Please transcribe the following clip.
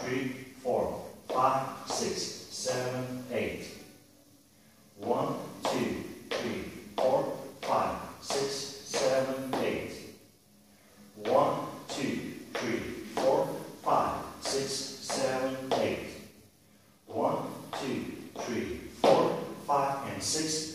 3, 4, 5, 6, 7, 8. 1, 2, 3, 4, 5, 6, 7, 8. 1, 2, 3, 4, 5, 6, 7, 8. 1, 2, 3, 4, 5, and 6.